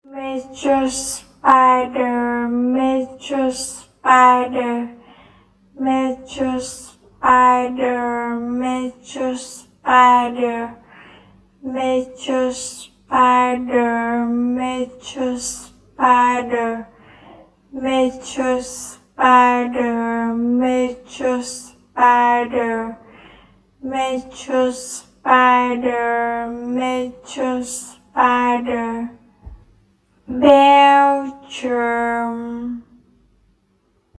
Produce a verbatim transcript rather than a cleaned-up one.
Major spider, major spider, major spider, major spider, major spider, major spider, major spider, major spider, major spider, major spider. Belgium,